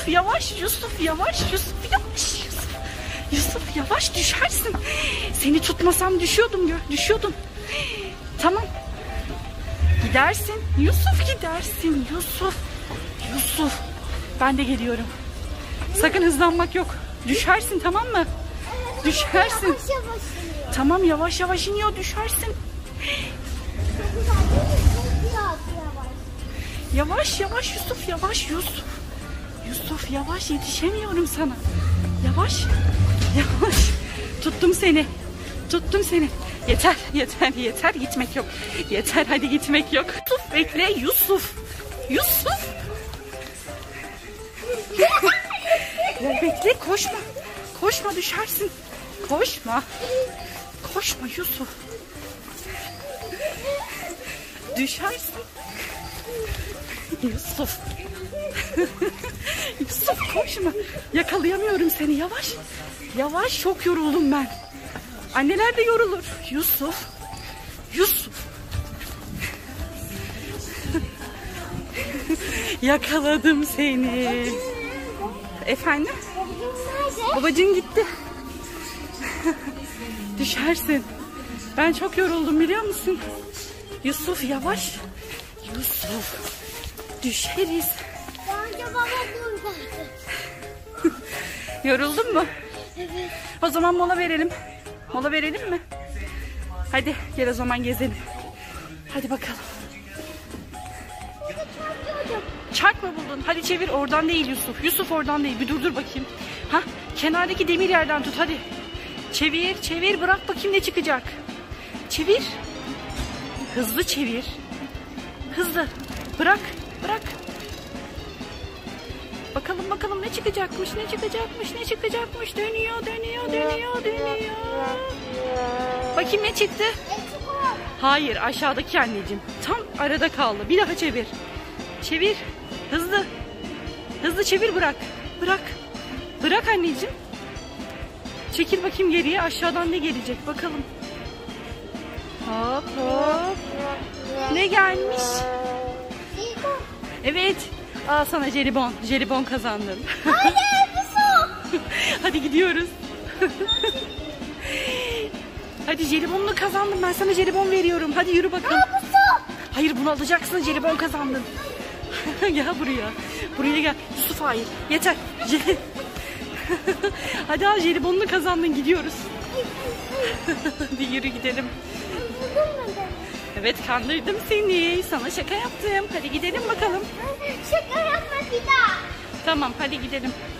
Yusuf yavaş, Yusuf yavaş, Yusuf yavaş, Yusuf. Yusuf yavaş, düşersin. Seni tutmasam düşüyordun. Tamam. Gidersin. Yusuf gidersin. Yusuf. Ben de geliyorum. Sakın hızlanmak yok. Düşersin, tamam mı? Düşersin. Yavaş yavaş iniyor. Tamam, yavaş yavaş iniyor, düşersin. Yavaş Yusuf, yavaş Yusuf. Yusuf yavaş, yetişemiyorum sana. Yavaş. Tuttum seni. Yeter gitmek yok. Yeter, hadi gitmek yok. Yusuf bekle, Yusuf. Ya bekle, koşma düşersin. Koşma Yusuf. Düşersin. Yusuf. Yusuf koşma. Yakalayamıyorum seni, yavaş, çok yoruldum ben. Anneler de yorulur. Yusuf. Yakaladım seni. Efendim? Babacığın gitti. Düşersin. Ben çok yoruldum, biliyor musun? Yusuf yavaş. Düşeriz. Bence baba burada. Yoruldun mu? Evet. O zaman mola verelim. Mola verelim mi? Hadi gel o zaman gezelim. Hadi bakalım. Çark mı buldun? Hadi çevir, oradan değil Yusuf. Yusuf oradan değil. Bir dur bakayım. Ha, kenardaki demir yerden tut hadi. Çevir, bırak bakayım ne çıkacak. Çevir. Hızlı çevir. Hızlı. Bırak. Bakalım ne çıkacakmış. Dönüyor. Bakayım ne çıktı? Hayır, aşağıdaki anneciğim. Tam arada kaldı. Bir daha çevir. Çevir. Hızlı çevir, bırak. Bırak anneciğim. Çekil bakayım geriye. Aşağıdan ne gelecek bakalım. Hop. Ne gelmiş? Evet. Al sana jelibon. Jelibon kazandın. Hayır, bu su. Hadi gidiyoruz. Hadi jelibonunu kazandım. Ben sana jelibon veriyorum. Hadi yürü bakalım. Bu su. Hayır, bunu alacaksın. Jelibon kazandın. Gel buraya. Buraya gel. Yusuf, hayır. Yeter. Hadi al, jelibonunu kazandın. Gidiyoruz. Hadi yürü gidelim. Evet, kandırdım seni. Sana şaka yaptım. Hadi gidelim bakalım. Şaka yapma bir daha. Tamam, hadi gidelim.